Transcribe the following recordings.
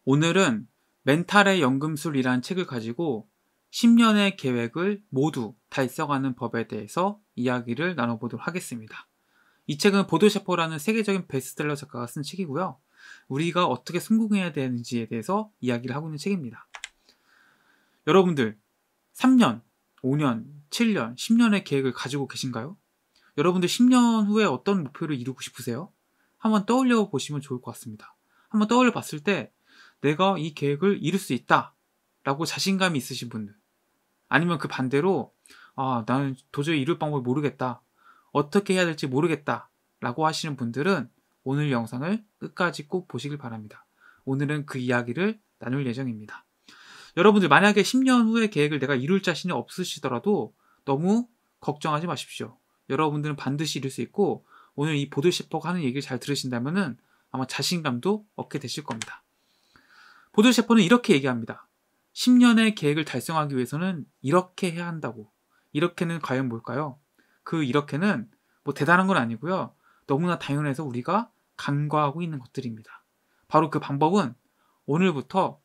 오늘은 멘탈의 연금술이라는 책을 가지고 10년의 계획을 모두 달성하는 법에 대해서 이야기를 나눠보도록 하겠습니다. 이 책은 보도 셰퍼라는 세계적인 베스트셀러 작가가 쓴 책이고요. 우리가 어떻게 성공해야 되는지에 대해서 이야기를 하고 있는 책입니다. 여러분들 3년, 5년, 7년, 10년의 계획을 가지고 계신가요? 여러분들 10년 후에 어떤 목표를 이루고 싶으세요? 한번 떠올려 보시면 좋을 것 같습니다. 한번 떠올려 봤을 때 내가 이 계획을 이룰 수 있다 라고 자신감이 있으신 분들, 아니면 그 반대로 나는 도저히 이룰 방법을 모르겠다, 어떻게 해야 될지 모르겠다 라고 하시는 분들은 오늘 영상을 끝까지 꼭 보시길 바랍니다. 오늘은 그 이야기를 나눌 예정입니다. 여러분들 만약에 10년 후의 계획을 내가 이룰 자신이 없으시더라도 너무 걱정하지 마십시오. 여러분들은 반드시 이룰 수 있고, 오늘 이 보드 셰퍼가 하는 얘기를 잘 들으신다면 아마 자신감도 얻게 되실 겁니다. 보드 셰퍼는 이렇게 얘기합니다. 10년의 계획을 달성하기 위해서는 이렇게 해야 한다고. 이렇게는 과연 뭘까요? 그 이렇게는 뭐 대단한 건 아니고요. 너무나 당연해서 우리가 간과하고 있는 것들입니다. 바로 그 방법은 오늘부터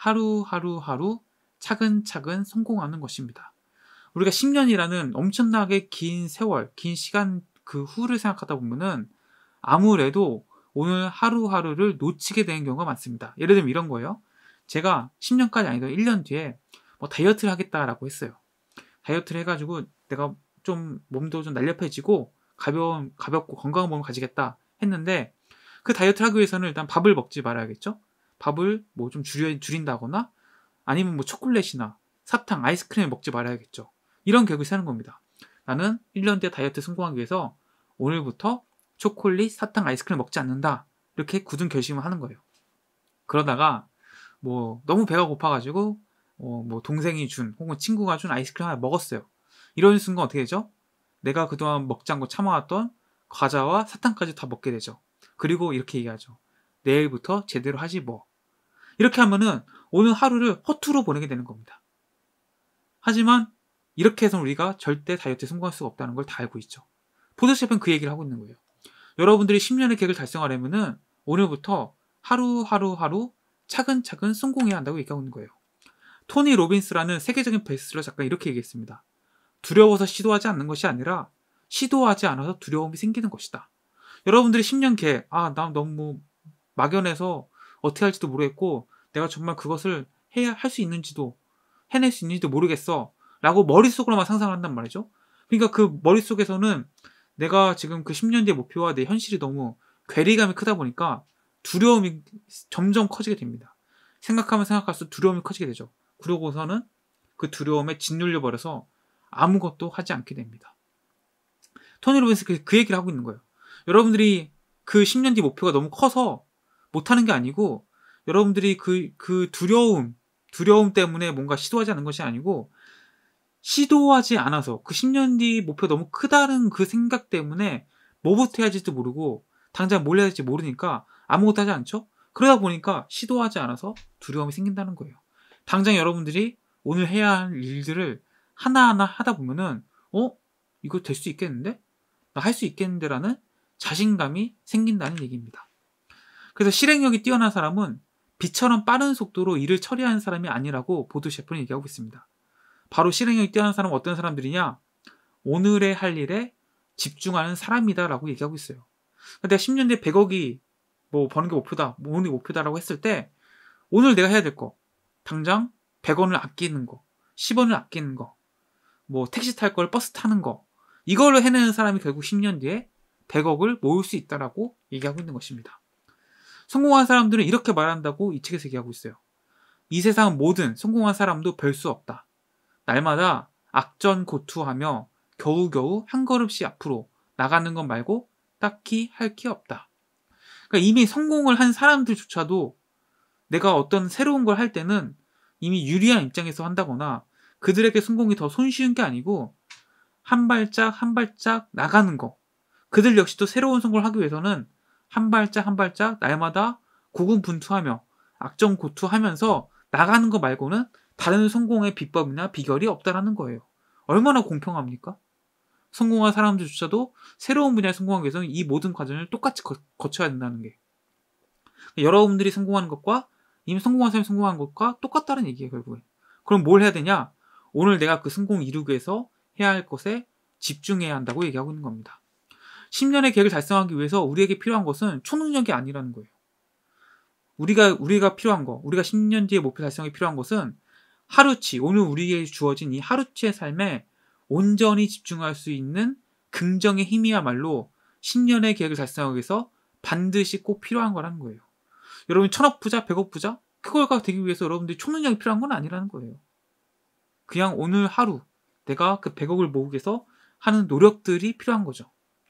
하루 차근차근 성공하는 것입니다. 우리가 10년이라는 엄청나게 긴 세월, 긴 시간 그 후를 생각하다 보면은 아무래도 오늘 하루하루를 놓치게 되는 경우가 많습니다. 예를 들면 이런 거예요. 제가 10년까지 아니더라도 1년 뒤에 뭐 다이어트를 하겠다라고 했어요. 다이어트를 해가지고 내가 좀 몸도 좀 날렵해지고 가볍고 건강한 몸을 가지겠다 했는데, 그 다이어트를 하기 위해서는 일단 밥을 먹지 말아야겠죠? 밥을 뭐 좀 줄인다거나 아니면 뭐 초콜릿이나 사탕, 아이스크림을 먹지 말아야겠죠. 이런 계획을 세우는 겁니다. 나는 1년 뒤에 다이어트 성공하기 위해서 오늘부터 초콜릿, 사탕, 아이스크림 먹지 않는다. 이렇게 굳은 결심을 하는 거예요. 그러다가 뭐 너무 배가 고파가지고 뭐 동생이 준 혹은 친구가 준 아이스크림 하나 먹었어요. 이런 순간 어떻게 되죠? 내가 그동안 먹지 않고 참아왔던 과자와 사탕까지 다 먹게 되죠. 그리고 이렇게 얘기하죠. 내일부터 제대로 하지 뭐. 이렇게 하면은 오늘 하루를 허투루 보내게 되는 겁니다. 하지만 이렇게 해서 우리가 절대 다이어트에 성공할 수가 없다는 걸 다 알고 있죠. 보드 셰프는 그 얘기를 하고 있는 거예요. 여러분들이 10년의 계획을 달성하려면은 오늘부터 하루 차근차근 성공해야 한다고 얘기하고 있는 거예요. 토니 로빈스라는 세계적인 베스트셀러 작가가 이렇게 얘기했습니다. 두려워서 시도하지 않는 것이 아니라 시도하지 않아서 두려움이 생기는 것이다. 여러분들이 10년 계획, 나 너무 막연해서 어떻게 할지도 모르겠고 내가 정말 그것을 할 수 있는지도 해낼 수 있는지도 모르겠어 라고 머릿속으로만 상상을 한단 말이죠. 그러니까 그 머릿속에서는 내가 지금 그 10년 뒤의 목표와 내 현실이 너무 괴리감이 크다 보니까 두려움이 점점 커지게 됩니다. 생각하면 생각할수록 두려움이 커지게 되죠. 그러고서는 그 두려움에 짓눌려 버려서 아무것도 하지 않게 됩니다. 토니 로빈스 그 얘기를 하고 있는 거예요. 여러분들이 그 10년 뒤 목표가 너무 커서 못하는 게 아니고, 여러분들이 그 두려움 때문에 뭔가 시도하지 않는 것이 아니고, 시도하지 않아서 그 10년 뒤 목표가 너무 크다는 그 생각 때문에 뭐부터 해야 할지도 모르고 당장 뭘 해야 할지 모르니까 아무것도 하지 않죠? 그러다 보니까 시도하지 않아서 두려움이 생긴다는 거예요. 당장 여러분들이 오늘 해야 할 일들을 하나하나 하다 보면은 이거 될 수 있겠는데? 나 할 수 있겠는데? 라는 자신감이 생긴다는 얘기입니다. 그래서 실행력이 뛰어난 사람은 빛처럼 빠른 속도로 일을 처리하는 사람이 아니라고 보드 셰퍼는 얘기하고 있습니다. 바로 실행력이 뛰어난 사람은 어떤 사람들이냐? 오늘의 할 일에 집중하는 사람이다 라고 얘기하고 있어요. 내가 10년 뒤에 100억이 뭐 버는 게 목표다, 모으는 게 목표다라고 했을 때 오늘 내가 해야 될 거, 당장 100원을 아끼는 거, 10원을 아끼는 거, 뭐 택시 탈 걸 버스 타는 거, 이걸로 해내는 사람이 결국 10년 뒤에 100억을 모을 수 있다라고 얘기하고 있는 것입니다. 성공한 사람들은 이렇게 말한다고 이 책에서 얘기하고 있어요. 이 세상 모든 성공한 사람도 별 수 없다. 날마다 악전고투하며 겨우겨우 한 걸음씩 앞으로 나가는 것 말고 딱히 할 게 없다. 그러니까 이미 성공을 한 사람들조차도 내가 어떤 새로운 걸 할 때는 이미 유리한 입장에서 한다거나 그들에게 성공이 더 손쉬운 게 아니고 한 발짝 한 발짝 나가는 거. 그들 역시도 새로운 성공을 하기 위해서는 한 발짝 한 발짝 날마다 고군분투하며 악전고투하면서 나가는 거 말고는 다른 성공의 비법이나 비결이 없다라는 거예요. 얼마나 공평합니까? 성공한 사람들조차도 새로운 분야에 성공하기 위해서는 이 모든 과정을 똑같이 거쳐야 된다는 게. 여러분들이 성공하는 것과 이미 성공한 사람이 성공한 것과 똑같다는 얘기예요, 결국에. 그럼 뭘 해야 되냐? 오늘 내가 그 성공 이루기 위해서 해야 할 것에 집중해야 한다고 얘기하고 있는 겁니다. 10년의 계획을 달성하기 위해서 우리에게 필요한 것은 초능력이 아니라는 거예요. 우리가 필요한 거, 우리가 10년 뒤에 목표 달성에 필요한 것은 하루치, 오늘 우리에게 주어진 이 하루치의 삶에 온전히 집중할 수 있는 긍정의 힘이야말로 10년의 계획을 달성하기 위해서 반드시 꼭 필요한 거라는 거예요. 여러분 1000억 부자, 100억 부자? 그걸가 되기 위해서 여러분들이 초능력이 필요한 건 아니라는 거예요. 그냥 오늘 하루 내가 그 100억을 모으기 위해서 하는 노력들이 필요한 거죠.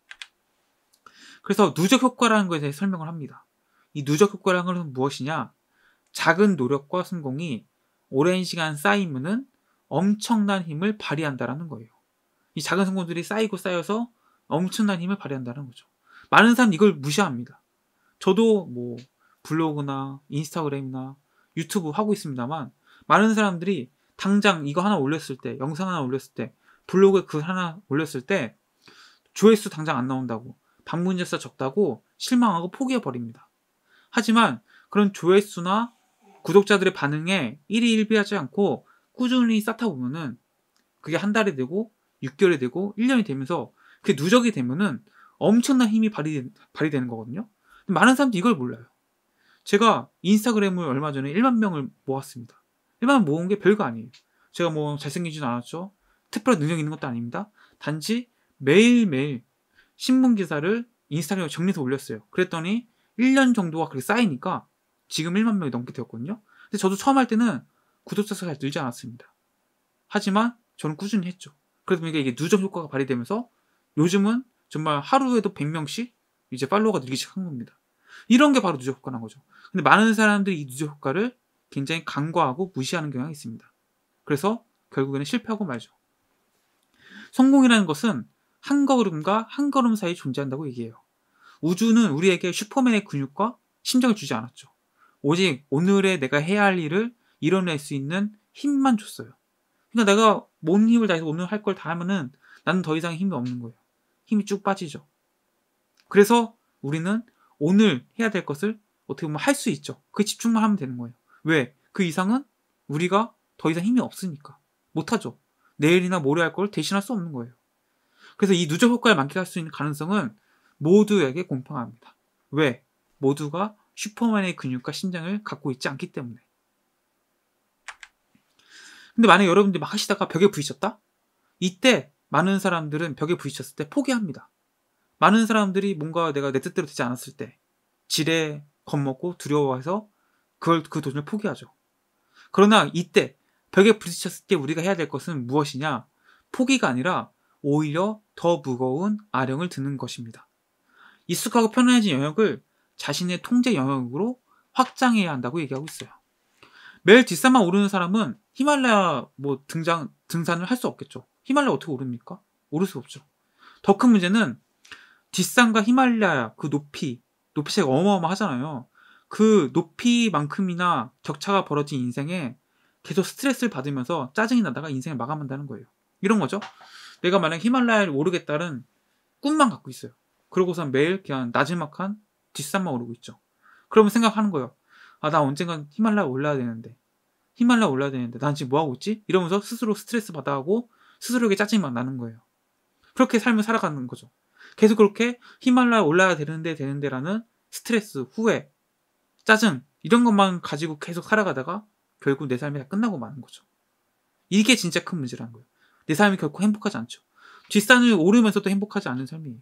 그래서 누적 효과라는 것에 대해 설명을 합니다. 이 누적 효과라는 것은 무엇이냐? 작은 노력과 성공이 오랜 시간 쌓이면은 엄청난 힘을 발휘한다라는 거예요. 이 작은 성공들이 쌓이고 쌓여서 엄청난 힘을 발휘한다는 거죠. 많은 사람이 이걸 무시합니다. 저도 뭐 블로그나 인스타그램이나 유튜브 하고 있습니다만 많은 사람들이 당장 이거 하나 올렸을 때, 영상 하나 올렸을 때, 블로그에 글 하나 올렸을 때 조회수 당장 안 나온다고, 방문자 수가 적다고 실망하고 포기해버립니다. 하지만 그런 조회수나 구독자들의 반응에 일희일비하지 않고 꾸준히 쌓다 보면은 그게 한 달이 되고 6개월이 되고 1년이 되면서 그게 누적이 되면은 엄청난 힘이 발휘되는 거거든요. 많은 사람들이 이걸 몰라요. 제가 인스타그램을 얼마 전에 1만 명을 모았습니다. 1만 명 모은 게 별거 아니에요. 제가 뭐 잘생기지도 않았죠. 특별한 능력이 있는 것도 아닙니다. 단지 매일매일 신문 기사를 인스타그램에 정리해서 올렸어요. 그랬더니 1년 정도가 그렇게 쌓이니까 지금 1만 명이 넘게 되었거든요. 근데 저도 처음 할 때는 구독자 수가 잘 늘지 않았습니다. 하지만 저는 꾸준히 했죠. 그러다 보니까 이게 누적 효과가 발휘되면서 요즘은 정말 하루에도 100명씩 이제 팔로워가 늘기 시작한 겁니다. 이런 게 바로 누적 효과라는 거죠. 근데 많은 사람들이 이 누적 효과를 굉장히 간과하고 무시하는 경향이 있습니다. 그래서 결국에는 실패하고 말죠. 성공이라는 것은 한 걸음과 한 걸음 사이에 존재한다고 얘기해요. 우주는 우리에게 슈퍼맨의 근육과 심장을 주지 않았죠. 오직 오늘의 내가 해야 할 일을 이뤄낼 수 있는 힘만 줬어요. 그러니까 내가 뭔 힘을 다해서 오늘 할 걸 다 하면은 나는 더 이상 힘이 없는 거예요. 힘이 쭉 빠지죠. 그래서 우리는 오늘 해야 될 것을 어떻게 보면 할 수 있죠. 그 집중만 하면 되는 거예요. 왜? 그 이상은 우리가 더 이상 힘이 없으니까 못하죠. 내일이나 모레 할 걸 대신할 수 없는 거예요. 그래서 이 누적 효과를 만끽할 수 있는 가능성은 모두에게 공평합니다. 왜? 모두가 슈퍼맨의 근육과 심장을 갖고 있지 않기 때문에. 근데 만약에 여러분들이 막 하시다가 벽에 부딪혔다? 이때 많은 사람들은 벽에 부딪혔을 때 포기합니다. 많은 사람들이 뭔가 내가 내 뜻대로 되지 않았을 때 지레 겁먹고 두려워해서 그 도전을 포기하죠. 그러나 이때 벽에 부딪혔을 때 우리가 해야 될 것은 무엇이냐? 포기가 아니라 오히려 더 무거운 아령을 드는 것입니다. 익숙하고 편안해진 영역을 자신의 통제 영역으로 확장해야 한다고 얘기하고 있어요. 매일 뒷산만 오르는 사람은 히말라야 등산을 할 수 없겠죠. 히말라야 어떻게 오릅니까? 오를 수 없죠. 더 큰 문제는 뒷산과 히말라야 그 높이 차이가 어마어마하잖아요. 그 높이만큼이나 격차가 벌어진 인생에 계속 스트레스를 받으면서 짜증이 나다가 인생을 마감한다는 거예요. 이런 거죠. 내가 만약 히말라야를 오르겠다는 꿈만 갖고 있어요. 그러고선 매일 그냥 나지막한 뒷산만 오르고 있죠. 그러면 생각하는 거예요. 아, 나 언젠간 히말라야 올라야 되는데 난 지금 뭐하고 있지? 이러면서 스스로 스트레스 받아하고 스스로에게 짜증이 막 나는 거예요. 그렇게 삶을 살아가는 거죠. 계속 그렇게 히말라야 올라야 되는데라는 스트레스, 후회, 짜증 이런 것만 가지고 계속 살아가다가 결국 내 삶이 다 끝나고 마는 거죠. 이게 진짜 큰 문제라는 거예요. 내 삶이 결코 행복하지 않죠. 뒷산을 오르면서도 행복하지 않은 삶이에요.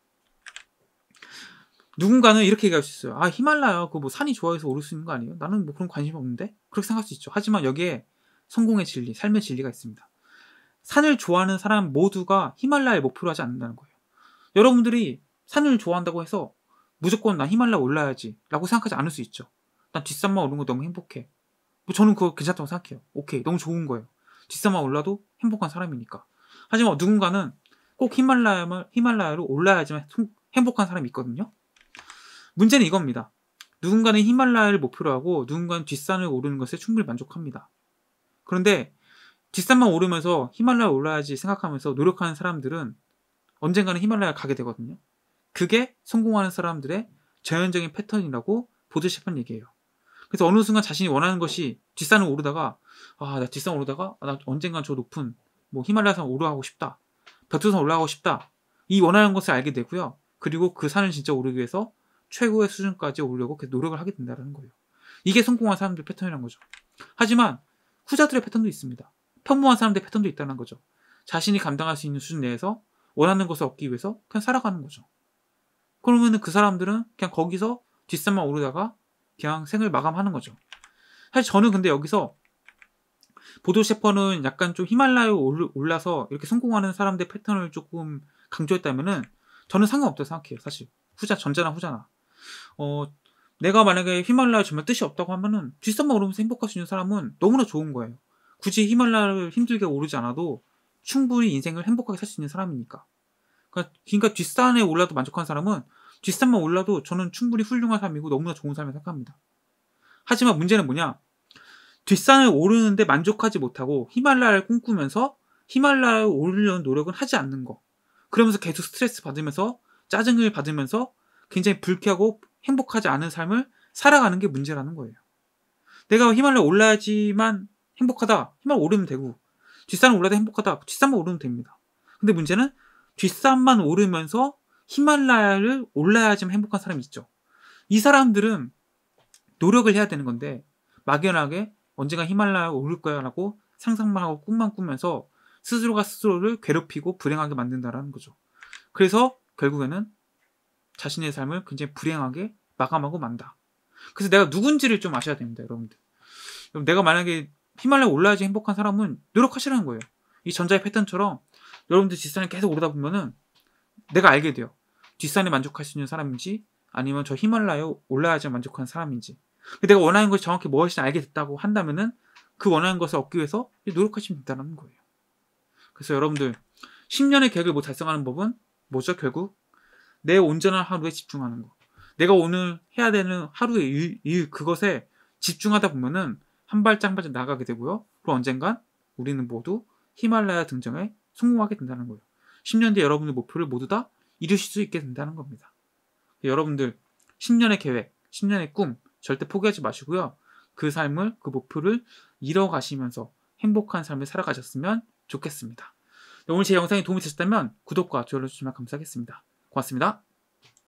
누군가는 이렇게 얘기할 수 있어요. 아, 히말라야 그거 뭐 산이 좋아해서 오를 수 있는 거 아니에요? 나는 뭐 그런 관심이 없는데? 그렇게 생각할 수 있죠. 하지만 여기에 성공의 진리, 삶의 진리가 있습니다. 산을 좋아하는 사람 모두가 히말라야를 목표로 하지 않는다는 거예요. 여러분들이 산을 좋아한다고 해서 무조건 난 히말라야 올라야지 라고 생각하지 않을 수 있죠. 난 뒷산만 오르는 거 너무 행복해. 뭐 저는 그거 괜찮다고 생각해요. 오케이, 너무 좋은 거예요. 뒷산만 올라도 행복한 사람이니까. 하지만 누군가는 꼭 히말라야로 올라야지만 행복한 사람이 있거든요. 문제는 이겁니다. 누군가는 히말라야를 목표로 하고 누군가는 뒷산을 오르는 것에 충분히 만족합니다. 그런데 뒷산만 오르면서 히말라야 올라야지 생각하면서 노력하는 사람들은 언젠가는 히말라야 가게 되거든요. 그게 성공하는 사람들의 자연적인 패턴이라고 보듯 싶은 얘기예요. 그래서 어느 순간 자신이 원하는 것이 뒷산을 오르다가 나 뒷산 오르다가 나 언젠간 저 높은 뭐 히말라야산 오르가고 싶다. 벽두산 올라가고 싶다. 이 원하는 것을 알게 되고요. 그리고 그 산을 진짜 오르기 위해서 최고의 수준까지 오르려고 계속 노력을 하게 된다는 거예요. 이게 성공한 사람들 패턴이라는 거죠. 하지만 후자들의 패턴도 있습니다. 평범한 사람들의 패턴도 있다는 거죠. 자신이 감당할 수 있는 수준 내에서 원하는 것을 얻기 위해서 그냥 살아가는 거죠. 그러면은 그 사람들은 그냥 거기서 뒷산만 오르다가 그냥 생을 마감하는 거죠. 사실 저는 근데 여기서 보도 셰퍼는 약간 좀 히말라야에 올라서 이렇게 성공하는 사람들의 패턴을 조금 강조했다면은 저는 상관없다고 생각해요. 사실 전자나 후자나. 내가 만약에 히말라야 정말 뜻이 없다고 하면은 뒷산만 오르면서 행복할 수 있는 사람은 너무나 좋은 거예요. 굳이 히말라야를 힘들게 오르지 않아도 충분히 인생을 행복하게 살 수 있는 사람이니까. 그러니까 뒷산에 올라도 만족한 사람은 뒷산만 올라도 저는 충분히 훌륭한 삶이고 너무나 좋은 삶을 생각합니다. 하지만 문제는 뭐냐? 뒷산을 오르는데 만족하지 못하고 히말라야를 꿈꾸면서 히말라야를 오르려는 노력은 하지 않는 거. 그러면서 계속 스트레스 받으면서 짜증을 받으면서 굉장히 불쾌하고 행복하지 않은 삶을 살아가는 게 문제라는 거예요. 내가 히말라야 올라야지만 행복하다. 히말라야 오르면 되고 뒷산을 올라도 행복하다. 뒷산만 오르면 됩니다. 근데 문제는 뒷산만 오르면서 히말라야를 올라야지만 행복한 사람이 있죠. 이 사람들은 노력을 해야 되는 건데 막연하게 언젠가 히말라야 오를 거야 라고 상상만 하고 꿈만 꾸면서 스스로가 스스로를 괴롭히고 불행하게 만든다는 거죠. 그래서 결국에는 자신의 삶을 굉장히 불행하게 마감하고 만다. 그래서 내가 누군지를 좀 아셔야 됩니다, 여러분들. 그럼 내가 만약에 히말라야 올라야지 행복한 사람은 노력하시라는 거예요. 이 전자의 패턴처럼 여러분들 뒷산에 계속 오르다 보면은 내가 알게 돼요. 뒷산에 만족할 수 있는 사람인지 아니면 저 히말라야에 올라야지 만족하는 사람인지. 내가 원하는 것이 정확히 무엇인지 알게 됐다고 한다면은 그 원하는 것을 얻기 위해서 노력하시면 된다는 거예요. 그래서 여러분들 10년의 계획을 못 달성하는 법은 뭐죠? 결국 내 온전한 하루에 집중하는 거. 내가 오늘 해야 되는 하루의 일 그것에 집중하다 보면은 한 발짝 한 발짝 나가게 되고요. 그리고 언젠간 우리는 모두 히말라야 등정에 성공하게 된다는 거예요. 10년 뒤에 여러분의 목표를 모두 다 이루실 수 있게 된다는 겁니다. 여러분들 10년의 계획, 10년의 꿈 절대 포기하지 마시고요. 그 삶을, 그 목표를 이뤄가시면서 행복한 삶을 살아가셨으면 좋겠습니다. 오늘 제 영상이 도움이 되셨다면 구독과 좋아요 주시면 감사하겠습니다. 고맙습니다.